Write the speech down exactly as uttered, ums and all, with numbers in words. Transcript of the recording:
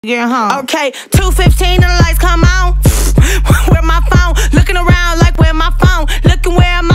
Get home. Okay, two fifteen and the lights come on. Where my phone? Looking around like where my phone? Looking where I'm